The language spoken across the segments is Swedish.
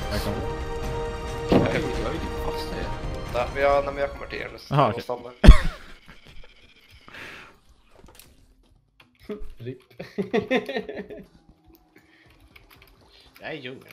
Jag kommer. Jag är ju fast det. Där, när jag kommer till er. Aha, okej. Stannar. Rip. Jag är i djungeln.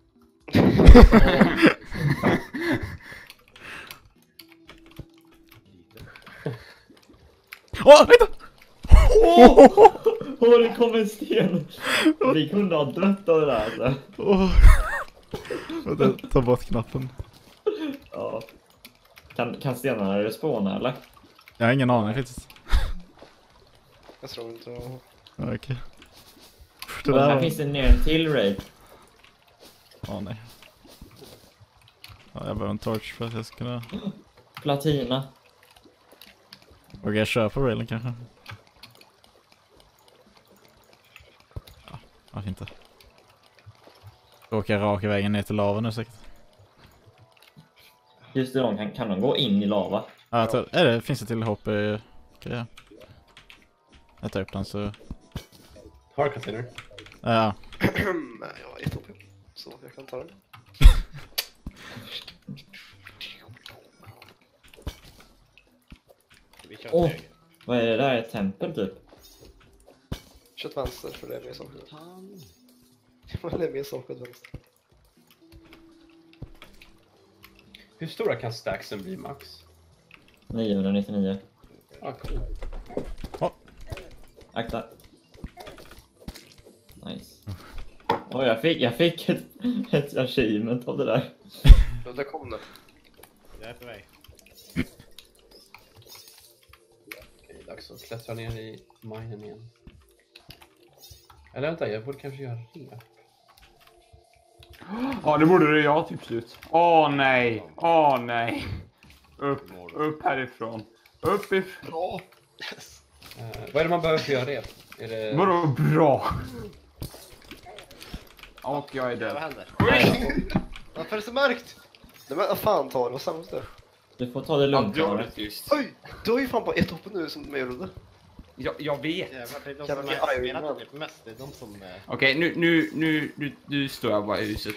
Åh, vänta! Åh, det kom en sten. Vi kunde ha dött av det där alltså. Vänta, ta bort knappen. Ja. Kan stenarna respawna eller? Jag har ingen aning faktiskt. Jag tror inte. Ja, okej. Och här finns det ner en till raid. Nej. Ja, jag behöver en torch för att jag ska kunna... Platina. Okej, jag kör på railen kanske. Ja, varför inte? Åka raka vägen ner till lavan nu säkert. Just det, kan de gå in i lava? Ja, jag tror, finns det till hopp i grejer. Jag tar upp den så... Har container. Ja. Jag har ett HP. Så jag kan ta den. Vi kör Åh, höger. vad är det där? Ett tempel typ? Kött vänster för det är mer saker. Det är mer saker åt vänster. Hur stora kan stacksen bli max? 999. Cool. Akta. Nice. Åh, jag fick ett achievement av det där. Ja, där kom det. Jag är på väg. Okej, dags att klättra ner i minen igen. Eller vänta, jag borde kanske göra rep. Ja, det borde du göra typ slut. Åh nej. Åh nej. Upp härifrån. Uppifrån. Bra! Yes. Vad är det man behöver för att göra rep? Är det... Vadå bra? Och jag är Vad död. händer? Varför är det så mörkt? Nej men vad fan tar det? Vad samlas det? Du får ta det lugnt. Ja, Arne. det är just. Oj! Du har ju fan bara ett hopp nu som jag gjorde. Jag vet. Jävlar, det är de Kan som vi har Iron spelat Man? typ mest. Det är de som... Okej, nu står jag bara i huset.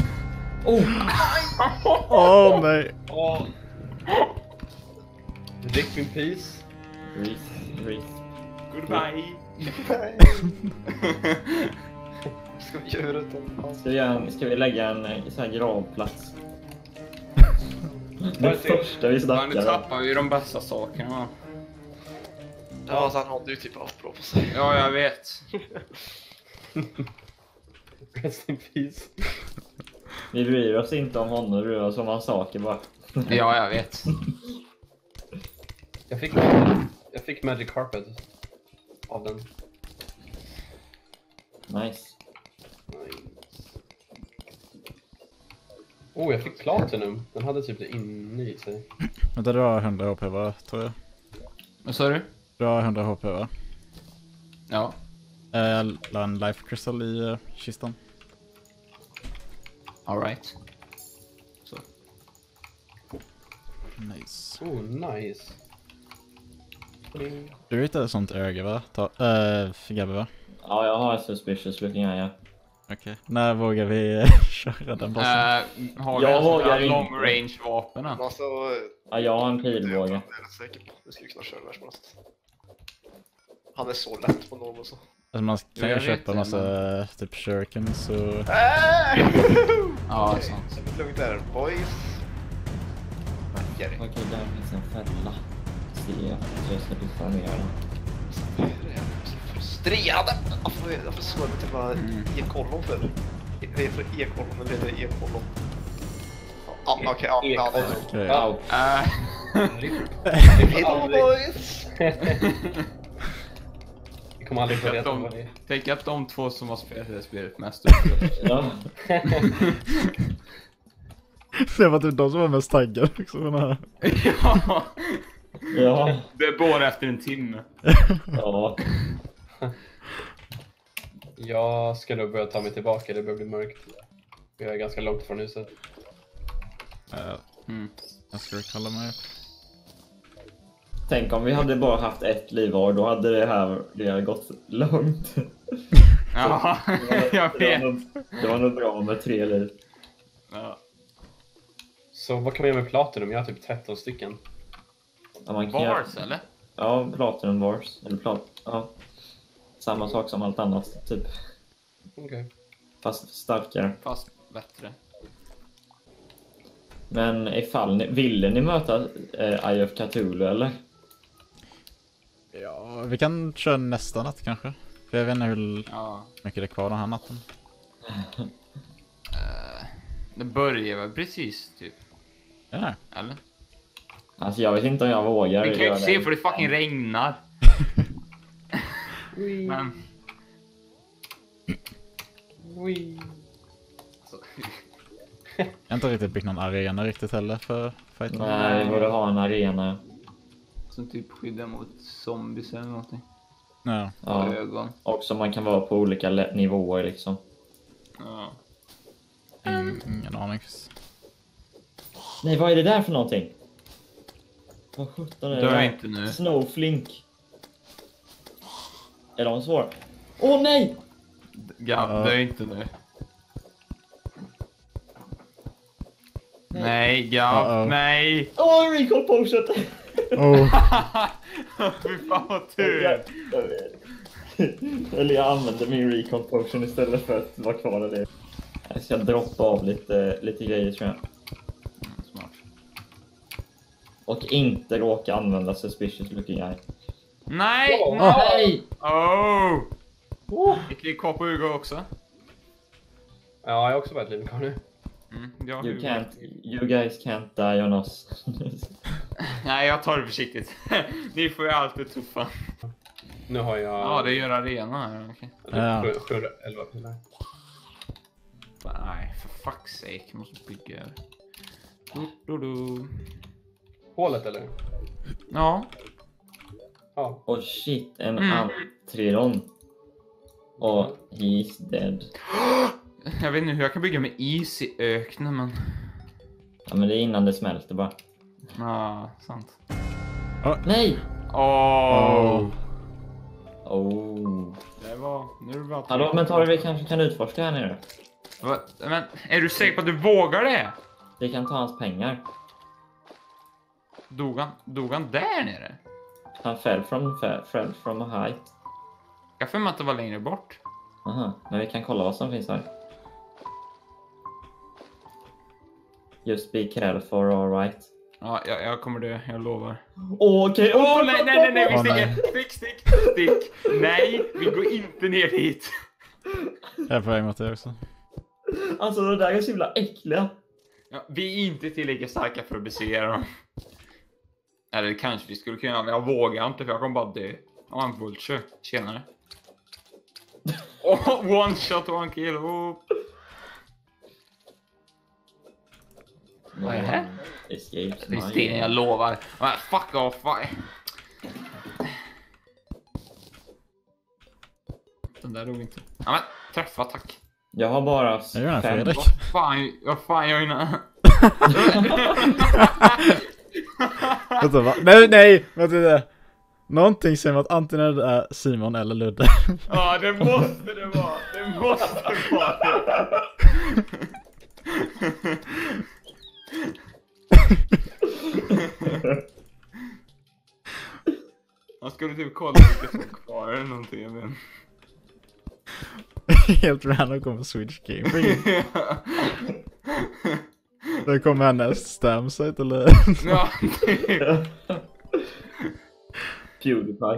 Åh nej. Rick in peace. Reese. Goodbye. Ska vi göra det? Ska vi lägga en så här gravplats? Ja, Det första vi Men nu snackar om. tappar vi de bästa sakerna. Ja, så han hade ju typ allt bra på sig. Ja, jag vet. Rest in peace. Vi bryr oss inte om honom, vi bryr oss om hans saker bara. Ja, jag vet. Jag fick Magic Carpet av den. Nice. Oh, jag fick Platinum. Den hade typ det inne i sig. Vänta, du har 100 HP va, tror jag. Vad sa du? Du har 100 HP va? Ja. Jag la en life crystal i kistan. All right. Så. Nice. Oh, nice. Du vet ett sånt öga va? Gabbe va? Ja, jag har suspicious looking eye, ja. Okej. När vågar vi köra den bossen? Har Jag vi vågar alltså long inte. range vapen? Alltså... Ja, jag har en Det är pilbåge. jag rätt säker på. Vi skulle kunna köra det här som helst. Han är så lätt på norm och så. Alltså man kan Jag ju vet köpa det, massa typ shurikens och... Ja, Okej, sant. så vi lugnt där, boys. Jerry. Okej, där finns en fälla. Se, jag ska lyfta ner den. Jag är så frustrerad. Varför slår jag till bara E-kollon för? Det är för E-kollon eller heter det E-kollon? Ja, okej, ja, ja, det är det. Okej. Wow. Hejdå, boys! Vi kommer aldrig få reda på vad det är. Tänk att de två som har spelat det spelet mest upp. Ja. Det var typ de som var mest taggade också. Ja, Ja. det är bara efter en timme. Ja. Jag ska nog börja ta mig tillbaka, det börjar bli mörkt. Jag är ganska långt från huset. Jag ska kolla mig. Tänk om vi hade bara haft ett liv var, då hade det hade gått långt. Ja, jag vet. Det var nog bra med 3 liv. Ja. Så vad kan man göra med Platinum? Jag har typ 13 stycken. Ja, man kan Bars eller? Ja, Platinum Bars. Eller ja. Samma sak som allt annat, typ. Okej. Fast starkare. Fast bättre. Men ifall ville ni möta IF Cthulhu, eller? Ja, vi kan köra nästa natt kanske. För jag vet inte hur Ja. mycket det är kvar den här natten. Det börjar väl precis typ. Ja. Eller? Alltså jag vet inte om jag vågar. Vi kan ju göra inte se det. för det fucking regnar. Men... Alltså, Jag har inte riktigt byggt någon arena riktigt heller för fighten. Nej, vi borde ha en arena. som typ skyddar mot zombies eller någonting. Ja. Ja. Ögon. Och som man kan vara på olika nivåer liksom. Ja. Ingen aning. Nej, vad är det där för någonting? Vad sjutton är det Dör där? inte nu. Snowflink. Är de svåra? Åh nej! Dör inte nu. Nej, Gav. Uh-oh. Nej. Åh, recall potion! Oh. Fy fan vad tur. Eller jag använder min recall potion istället för att vara kvar där. Jag ska droppa av lite grejer tror jag. Smart. Och inte råka använda suspicious looking eye. Nej! Nej! Oh! Gick vi kvar på Hugo också? Ja, jag har också varit liv kvar nu. Ja, You guys can't die on us. Nej, jag tar det försiktigt. Ni får ju alltid tuffa. Nu har jag... Ja, det gör arena här. Okay. Ja. 711 pilar. Nej, för fuck's sake. Jag måste bygga. Du. Hålet eller? Ja. Ja. Oh shit, en Antridon. Och he's dead. Jag vet inte hur jag kan bygga med is i öknen, men... Ja, men det är innan det smälter bara. Ja, sant. Nej! Åh! Oh. Det var... Nu är det bara... Hallå, men tar vi kanske kan utforska här nere? Men, är du säker på att du vågar det? Vi kan ta hans pengar. Dog han där nere? Han fell from a height. Jag för mig att det var längre bort. Aha, men vi kan kolla vad som finns här. Just be careful, alright. Ja, jag kommer dö, jag lovar. Okej. Nej, vi nej. stick. Nej, vi går inte ner dit. Jag är på väg mot det också. Alltså de där är så himla äckliga. Ja, vi är inte tillräckligt starka för att besegra dem. Eller kanske vi skulle kunna, men jag vågar inte för jag kommer bara dö. Ja, en vulture. Tjenare. One shot, one kill. Vad är det här? Escapes Det är sten, jag lovar. Fuck off. Den där dog inte. Ja, men träffa, tack. Jag har bara Jag gör den här, Fredrik. Vad fan jag är inne. Vänta, va? Nej, vänta det. Någonting säger att antingen det är Simon eller Ludde. Ja, det måste det vara. Det måste vara. Jag skulle typ kolla vilka som är kvar eller någonting, men... Helt random kommer Switch Game. Då kommer härnäst Stamsite eller... Ja, typ. PewDiePie.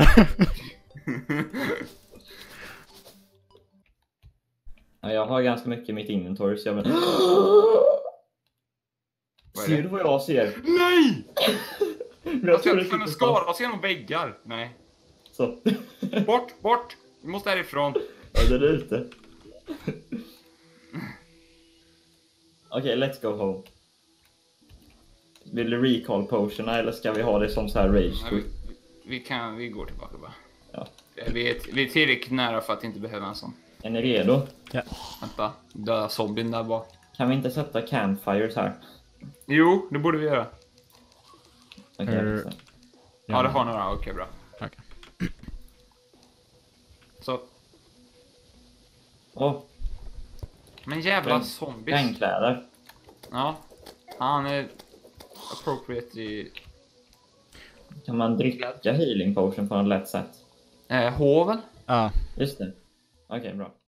Ja, jag har ganska mycket i mitt inventory så jag vill... Vad är Ser det? du vad jag ser? Nej! Men Jag tror ska det kunna skada oss genom väggar. Nej. Så. Bort! Vi måste härifrån. Ja, det är ute. Okej, let's go home. Vill du recall potion eller ska vi ha det som så här rage quit? Vi går tillbaka bara. Ja. Vi är tillräckligt nära för att inte behöva en sån. Är ni redo? Vänta, döda zombien där bak. Kan vi inte sätta campfires här? Jo, det borde vi göra. Okej, Hur- så. Ja, det har några. Okej, bra. Okej. Så, Åh, Men jävla Regn- zombies. Regnkläder. Ja. Han är appropriate i Kan man dricka healing potion på ett lätt sätt? hoven. Ja. Just det. Okej, bra.